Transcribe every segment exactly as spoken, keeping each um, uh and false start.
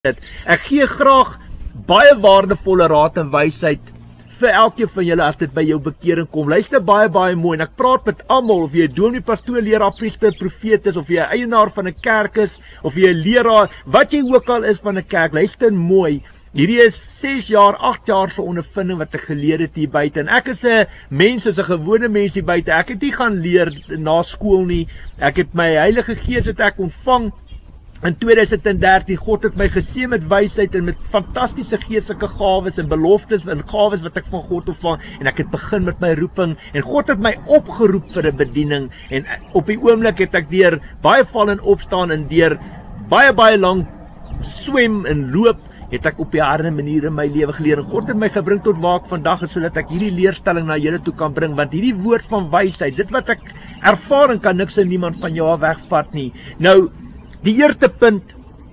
Ek gee graag baie waardevolle raad en wysheid vir elkeen van julle as dit by jou bekering kom. Luister baie baie mooi en ek praat met almal, of jy 'n dominee, pastoor, leraar, priester, profeet is, of jy 'n eienaar van 'n kerk is, of jy 'n leraar, wat jy ook al is van 'n kerk. Luister mooi. Hierdie is ses jaar, agt jaar se ondervinding wat ek geleer het hier buite. En ek is 'n mens, soos 'n gewone mens hier buite. Ek het nie gaan leer na skool nie. Ek het my Heilige Gees het ek ontvang in tweeduisend dertien. God het my geseën met wysheid en met fantastiese geestelike gawes en beloftes en gawes wat ek van God ontvang, en ek het begin met my roeping en God het my opgeroep vir 'n bediening, en op die oomblik het ek deur baie val en opstaan en deur baie baie lank swem en loop het ek op die harde manier in my lewe geleer, en God het my gebring tot waar ek vandag is, sodat ek hierdie leerstelling na julle toe kan bring, want hierdie woord van wysheid, dit wat ek ervaar, kan niks en niemand van jou wegvat nie. Nou, die eerste punt,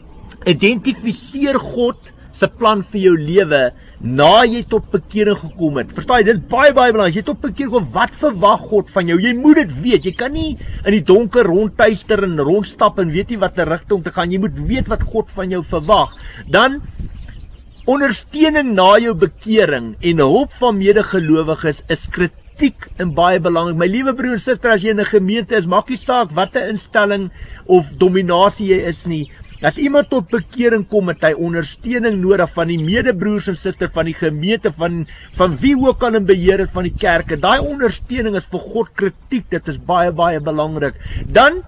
identifiseer God se plan vir jou lewe na jy tot bekering gekom het. Verstaan jy, dit is baie baie belangrik. As jy tot bekering kom, wat verwag God van jou? Jy moet dit weet. Jy kan nie in die donker rondtuister en rondstap en weet nie wat 'n rigting te gaan. Jy moet weet wat God van jou verwag. Dan ondersteuning na jou bekering en hulp van medegelowiges is kritiek en baie belangrik. My liewe broer en suster, as jy in 'n gemeente is, maak nie saak wat 'n instelling of dominasie jy is nie. As iemand tot bekering kom, het hy ondersteuning nodig van die medebroers en susters van die gemeente, van van wie ook al in beheer het van die kerke. Daai ondersteuning is vir God kritiek. Dit is baie baie belangrik. Dan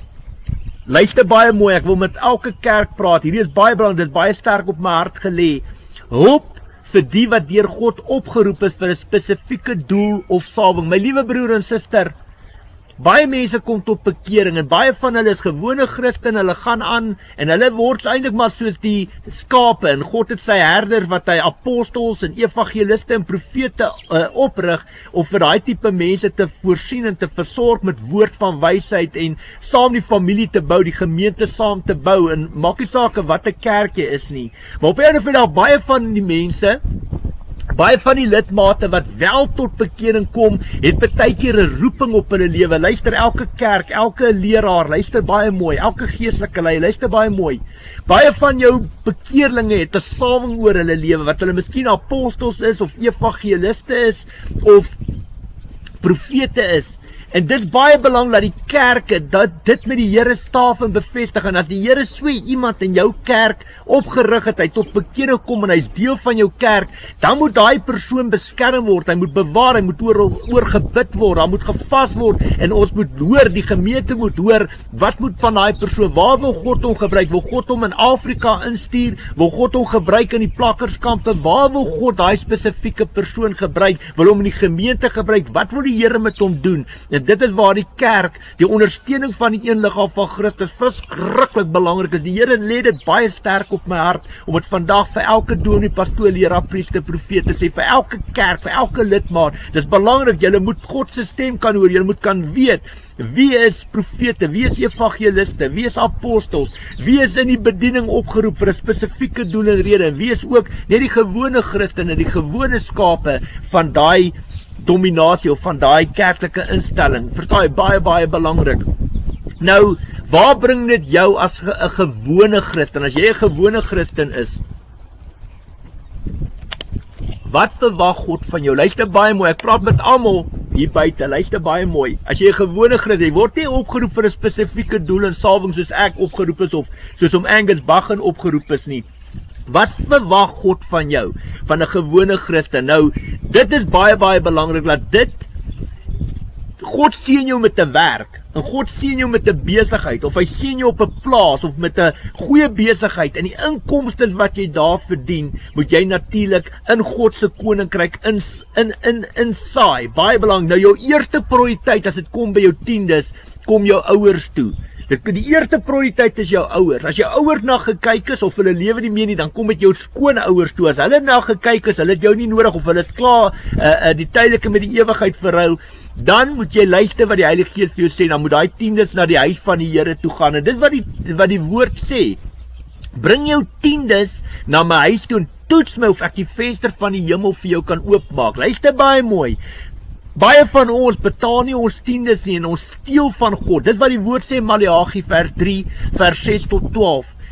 luister baie mooi. Ek wil met elke kerk praat. Hierdie is baie belangrik. Dit is baie sterk op my hart gelê. Hulp vir die wat deur God opgeroep is vir 'n spesifieke doel of salwing. My liewe broer en suster, baie mense kom tot bekering en baie van hulle is gewone Christen, hulle gaan aan en hulle word eintlik maar soos die skape, en God het sy herders wat hy apostels en evangeliste en profete uh, oprig om vir daai tipe mense te voorsien en te versorg met woord van wysheid en saam die familie te bou, die gemeente saam te bou, en maak nie saak wat 'n kerk jy is nie. Maar op 'n of ander baie van die mense, baie van die lidmate wat wel tot bekering kom, het baie keer 'n roeping op hulle lewe. Luister, elke kerk, elke leraar, luister baie mooi, elke geestelike leier, luister baie mooi. Baie van jou bekeerlinge het 'n salwing oor hulle lewe, wat hulle miskien apostels is, of evangeliste is, of profete is. En dit is baie belangrik dat die kerke dat dit met die Here staaf en bevestig, en as die Here so iemand in jou kerk opgerig het, hy tot bekering kom en hy's deel van jou kerk, dan moet daai persoon beskerm word, hy moet bewaar, hy moet oor, oor gebid word, daar moet gevas word, en ons moet hoor, die gemeente moet hoor, wat moet van daai persoon, waar wil God hom gebruik? Wil God hom in Afrika instuur? Wil God hom gebruik in die plakkerskampe? Waar wil God daai spesifieke persoon gebruik? Wil hom in die gemeente gebruik? Wat wil die Here met hom doen? En dit is waar die kerk, die ondersteuning van die een liggaam van Christus verskriklik belangrik is. Die Here lê dit baie sterk op my hart om dit vandag vir elke dominee, pastoor, leraar, priester, profeet te sê, vir elke kerk, vir elke lidmaat. Dis belangrik, julle moet God se stem kan hoor, julle moet kan weet wie is profete, wie is evangeliste, wie is apostels, wie is in die bediening opgeroep vir 'n spesifieke doel en rede, en wie is ook net die gewone Christene, die gewone skape van daai dominasie of van daai kerklike instelling. Verstaan jy, baie baie belangrik. Nou, waar bring dit jou as 'n gewone Christen? As jy 'n gewone Christen is, wat verwag God van jou? Luister baie mooi. Ek praat met almal hier buite. Luister baie mooi. As jy 'n gewone Christen, jy word nie opgeroep vir 'n spesifieke doel en salwing soos ek opgeroep is, of soos om Angus Baggen opgeroep is nie. Wat verwag God van jou, van 'n gewone Christen? Nou, dit is baie baie belangrik dat dit God seën jou met 'n werk, en God seën jou met 'n besigheid, of hy seën jou op 'n plaas of met 'n goeie besigheid, en die inkomste wat jy daar verdien, moet jy natuurlik in God se koninkryk in in in insaai. Baie belangrik. Nou, jou eerste prioriteit as dit kom by jou tiendes, kom jou ouers toe. Die eerste prioriteit is jou ouers. As jou ouers na gekyk is, of hulle lewe nie meer nie, dan kom met jou skoonouers toe. As hulle na gekyk is, hulle het jou nie nodig, of hulle is klaar uh, uh, die tydelike met die ewigheid verruil, dan moet jy luister wat die Heilige Gees vir jou sê, dan moet daai tiendes na die huis van die Here toe gaan. En dit wat die, wat die woord sê, bring jou tiendes na my huis toe, en toets my of ek die venster van die hemel vir jou kan oopmaak. Luister baie mooi. Baie van ons betaal nie ons tiendes nie, en ons steel van God. Dis wat die woord sê, Maleagi vers drie, vers ses tot twaalf.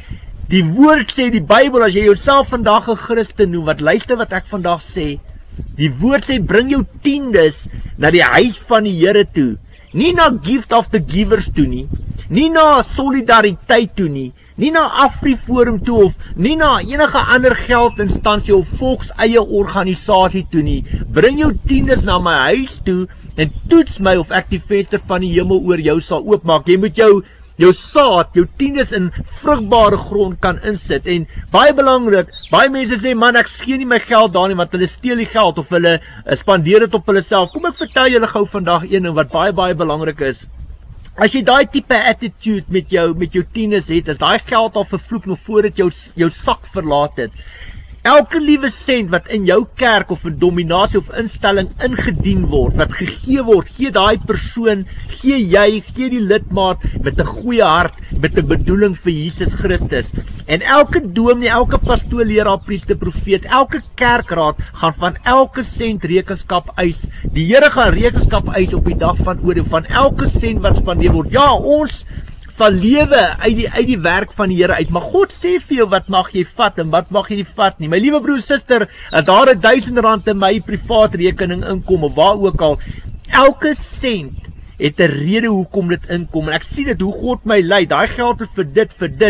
Die woord sê, die Bybel, as jy jouself vandag 'n Christen noem, wat luister wat ek vandag sê, die woord sê, bring jou tiendes na die huis van die Here toe. Nie na gift of the givers toe nie, nie na solidariteit toe nie, nie na Afriforum toe of nie na enige ander geldinstansie of volks eie organisasie toe nie. Bring jou tiendes na my huis toe en toets my of ek die venster van die hemel oor jou sal oopmaak. Jy moet jou jou saad, jou tiendes in vrugbare grond kan insit. En baie belangrik, baie mense sê, man, ek gee nie my geld daar nie, want hulle steel die geld of hulle uh, spandeer dit op hulle self. Kom ek vertel julle gou vandag een ding wat baie baie belangrik is. As jy daai tipe attitude met jou met jou tiendes het, is daai geld al vervloek nog voordat jou jou sak verlaat het. Elke liewe sent wat in jou kerk of 'n dominasie of instelling ingedien word, wat gegee word, gee daai persoon, gee jy, gee die lidmaat met 'n goeie hart, met 'n bedoeling vir Jesus Christus. En elke dominee, elke pastoor, leraar, priester, profeet, elke kerkraad gaan van elke sent rekenskap eis. Die Here gaan rekenskap eis op die dag van oordeel van elke sent wat spandeer word. Ja, ons sal lewe uit die, uit die werk van die Here uit, maar God sê vir jou wat mag jy vat en wat mag jy nie vat nie. My liewe broer, suster, as daar 'n duisend rand in my privaat rekening inkom, of waar ook al, elke sent het 'n rede hoekom dit inkom, en ek sien dit, hoe God my lei, daai geld is vir dit, vir dit.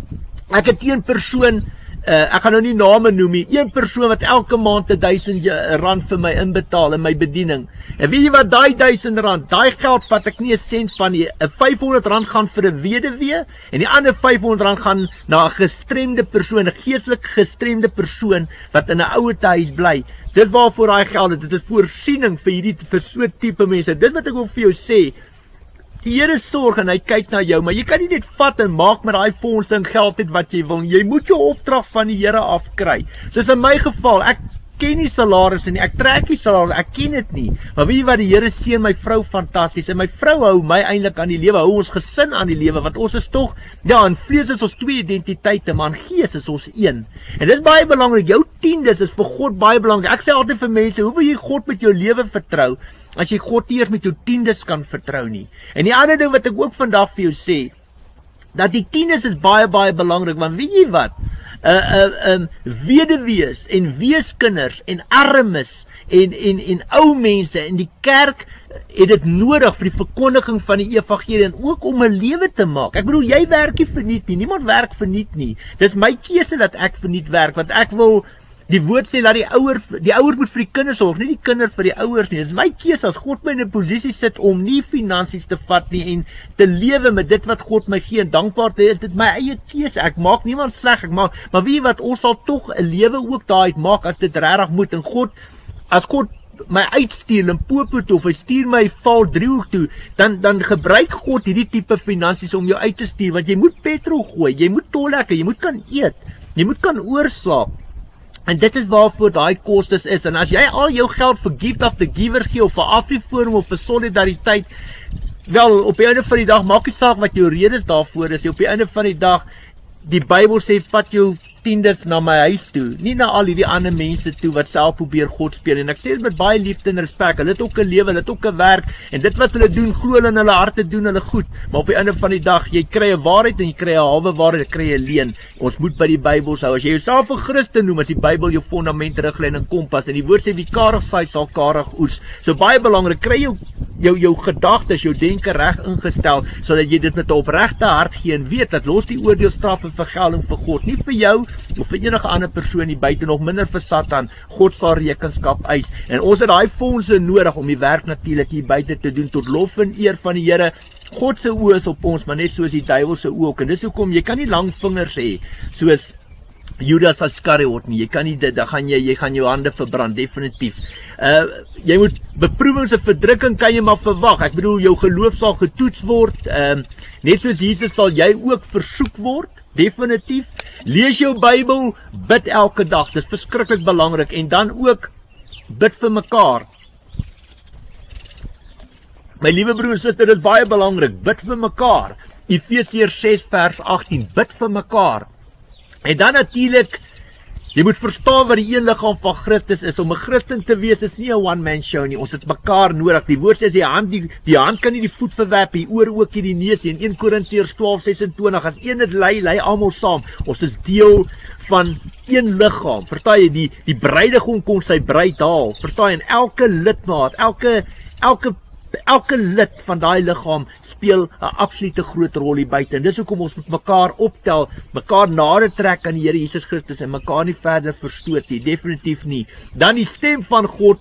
Ek het een persoon, uh, ek gaan nou nie name noem nie, een persoon wat elke maand een duisend rand vir my inbetaal in my bediening. En weet jy wat, daai duisend rand, daai geld vat ek nie 'n sent van nie. vyfhonderd rand gaan vir 'n weduwee en die ander vyfhonderd rand gaan na 'n gestremde persoon, 'n geestelik gestremde persoon wat in 'n ouertehuis bly. Dis waarvoor daai geld is. Dit is voorsiening vir hierdie vir so tipe mense. Dis wat ek wil vir jou sê. Die Here sorg en hy kyk na jou, maar jy kan nie net vat en maak met daai fondse en geld het wat jy wil. Jy moet jou opdrag van die Here afkry. Soos in my geval, ek ken nie salarisse nie, ek trek nie salarisse, ek ken dit nie. Maar weet jy wat, die Here seën my vrou fantasties, en my vrou hou my eintlik aan die lewe, hou ons gesin aan die lewe, want ons is tog, ja, in vlees is ons twee identiteite, maar in gees is ons een. En dit is baie belangrik, jou tiendes is vir God baie belangrik. Ek sê altyd vir mense, hoe wil jy God met jou lewe vertrou, as jy God nie eers met jou tiendes kan vertrou nie? En die ander ding wat ek ook vandag vir jou sê, dat die tiendes is baie baie belangrik, want weet jy wat, uh, uh, um, weduwees en weeskinders en armes en, en, en ou mense in die kerk het dit nodig vir die verkondiging van die evangelie en ook om 'n lewe te maak. Ek bedoel, jy werk nie verniet nie, niemand werk verniet nie. Dis my keuse dat ek verniet werk, want ek wil, die woord sê dat die ouers, die ouers moet vir die kinders sorg, nie die kinders vir die ouers nie. Dis my keuse as God my in 'n posisie sit om nie finansies te vat nie en te lewe met dit wat God my gee en dankbaar te wees, dit my eie keuse. Ek maak niemand sleg, ek maak, maar weet jy wat, ons sal tog 'n lewe ook daai maak as dit regtig moet. En God, as God my uitstuur in Popo toe, of hy stuur my val driehoek toe, dan dan gebruik God hierdie tipe finansies om jou uit te stuur, want jy moet petrol gooi, jy moet tollekke, jy moet kan eet, jy moet kan oorslaap. En dit is waarvoor daai kostes is. En as jy al jou geld vir gift of the giver gee, of vir Afriforum, of vir solidariteit, wel, op die einde van die dag, maak nie saak wat jou redes daarvoor is, op die einde van die dag, die Bybel sê, vat jou tiendes na my huis toe, nie na al die ander mense toe, wat self probeer God speel, en ek sê dit met baie liefde en respek, hulle het ook 'n lewe, hulle het ook 'n werk, en dit wat hulle doen, glo hulle in hulle harte doen hulle goed, maar op die einde van die dag, jy kry 'n waarheid, en jy kry 'n halwe waarheid, jy kry 'n leuen. Ons moet by die Bybel hou. As jy jouself 'n Christen noem, as die Bybel jou fondament, riglyn en kompas, en die woord sê, wie karig saai, sal karig oes. So baie belangrik, kry jou jou jou gedagtes, jou denke reg ingestel, sodat jy dit met 'n opregte hart gee en weet dat los die oordeelstraf en vergelding vir God, nie vir jou of vir enige ander persoon nie buite, nog minder vir Satan. God sal rekenskap eis. En ons het daai fondse nodig om die werk natuurlik hier buite te doen tot lof en eer van die Here. God se oë is op ons, maar net soos die duiwel se oë ook. En dis hoekom jy kan nie lang vingers hê soos Judas Iskariot nie. Jy kan nie dit, dan gaan jy jy gaan jou hande verbrand, definitief. Uh jy moet beproewings en verdrukking kan jy maar verwag. Ek bedoel, jou geloof sal getoets word. Ehm uh, net soos Jesus sal jy ook versoek word, definitief. Lees jou Bybel, bid elke dag. Dit is verskriklik belangrik, en dan ook bid vir mekaar. My liewe broer en suster, dit is baie belangrik. Bid vir mekaar. Efesiërs ses vers agttien. Bid vir mekaar. En dan natuurlik Jy moet verstaan wat die een liggaam van Christus is. Om 'n Christen te wees is nie 'n one man show nie. Ons het mekaar nodig. Die woord sê as die hand die, die hand kan nie die voet verwerp, die oor ook nie die neus nie. In een Korintiërs twaalf ses en twintig, as een het lei, lei almal saam. Ons is deel van een liggaam. Verstaan jy, die die bruidegom kom sy bruid haal. Verstaan jy, en elke lidmaat, elke elke elke lid van daai liggaam speel 'n absolute groot rol hier buite. En dis hoekom ons met mekaar optel, mekaar nader trek aan die Here Jesus Christus en mekaar nie verder verstoot nie, definitief nie. Dan die stem van God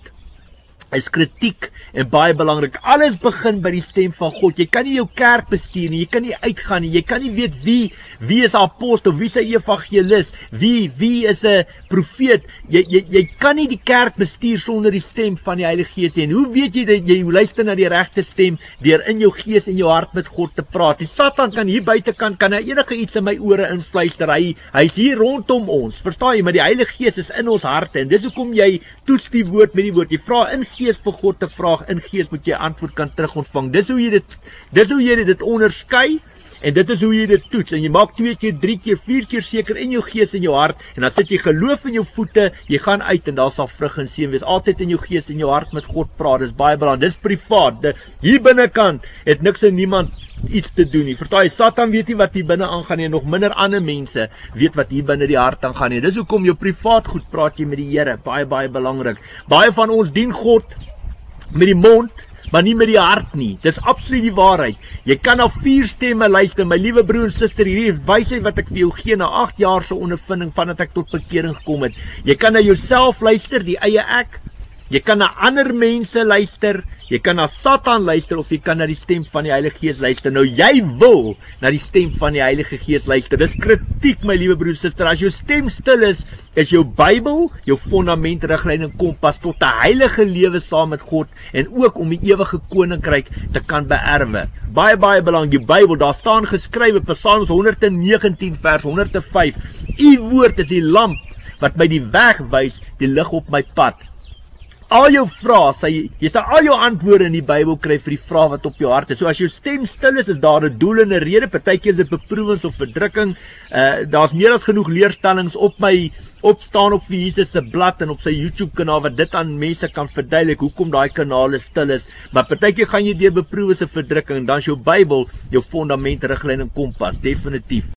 is kritiek en baie belangrik. Alles begin by die stem van God. Jy kan nie jou kerk bestuur nie, jy kan nie uitgaan nie, jy kan nie weet wie wie is 'n apostel, wie is 'n evangelis, wie wie is 'n profeet. Jy jy jy kan nie die kerk bestuur sonder die stem van die Heilige Gees nie. En hoe weet jy dat jy luister na die regte stem? Deur in jou gees en jou hart met God te praat. Die Satan kan hier buitekant kan hy enige iets in my ore influister. Hy hy's hier rondom ons. Verstaan jy? Maar die Heilige Gees is in ons harte en dis hoekom jy toets die woord met die woord. Jy vra in gees vir God te vraag, in gees moet jy antwoord kan terug ontvang. Dis hoe jy dit dis hoe jy dit onderskei en dit is hoe jy dit toets. En jy maak twee keer, drie keer, vier keer seker in jou gees en jou hart en dan sit jy geloof in jou voete, jy gaan uit en daar sal vrug en seën wees. Altyd in jou gees en jou hart met God praat. Dis baie belangrik. Dis privaat. De, hier binnekant het niks en niemand iets te doen nie. Verstaan jy, Satan weet nie wat hier binne aangaan nie en nog minder ander mense weet wat hier binne die hart aangaan nie. Dis hoekom jou privaat goed praat jy met die Here. Baie baie belangrik. Baie van ons dien God met die mond, maar nie met die hart nie. Dis absoluut die waarheid. Jy kan na vier stemme luister, my liewe broer en suster, hierdie wysheid wat ek vir jou gee na agt jaar se ondervinding vandat ek tot bekering gekom het. Jy kan na jouself luister, die eie ek. Jy kan na ander mense luister, jy kan na Satan luister of jy kan na die stem van die Heilige Gees luister. Nou jy wil na die stem van die Heilige Gees luister. Dis kritiek, my liewe broer en suster. As jou stem stil is, is jou Bybel jou fondament, riglyn en kompas tot 'n heilige lewe saam met God en ook om die ewige koninkryk te kan beerwe. Baie baie belangrik, die Bybel, daar staan geskrywe, Psalms honderd negentien vers honderd vyf. U woord is die lamp wat my die weg wys, die lig op my pad. Al jou vrae, sy, jy sal al jou antwoorde in die Bybel kry vir die vrae wat op jou hart is. So as jou stem stil is, is daar 'n doel en 'n rede. Partykeer is dit beproewings of verdrukking. Uh, Daar's meer as genoeg leerstellings op my opstaan op vir Jesus se blad en op sy YouTube kanaal wat dit aan mense kan verduidelik hoekom daai kanale stil is. Maar partykeer gaan jy deur beproewings en verdrukking en dan is jou Bybel jou fondament, riglyn en kompas, definitief.